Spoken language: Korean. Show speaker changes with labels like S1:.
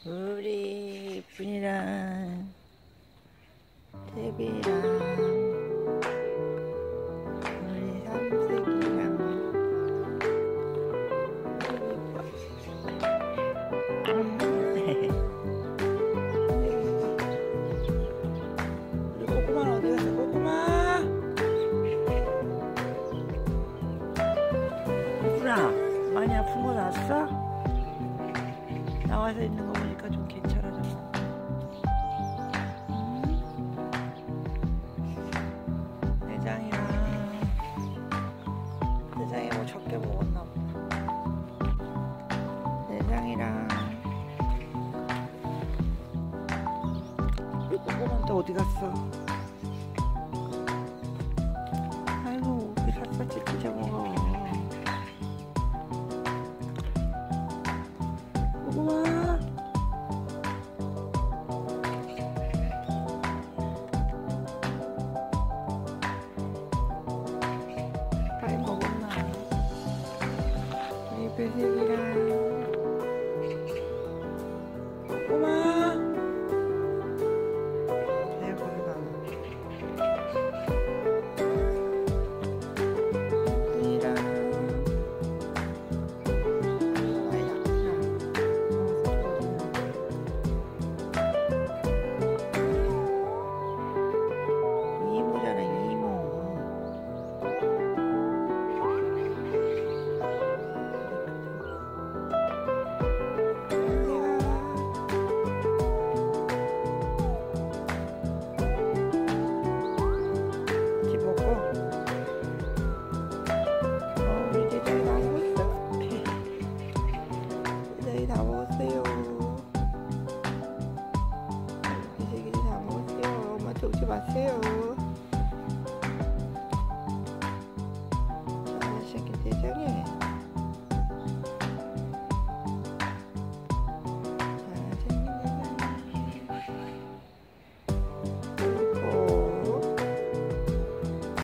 S1: 우리 이쁜이랑 태비랑 우리 삼색이랑 우리 꼬꼬마는 어디 갔어? 꼬꼬마 이쁜아, 많이 아픈 거 났어? 나와서 있는 거 보니까 좀 괜찮아졌어. 내장이 뭐 적게 먹었나 보다. 내장이랑 우리 꼬꼬만 또 어디 갔어? 아이고, 우리 삿갓집 진짜 먹어. 꼬꼬마 빨리 먹었나? 우리 배색이랑 꼬꼬마 내가 거기 가면 이랑 이모잖아, 이모. 같이 먹고. 우리 대장이 다 먹었어. 대장이 다 먹었어요. 대장이 다 먹었어요. 엄마한테 오지 마세요. 자, 시작해 대장이.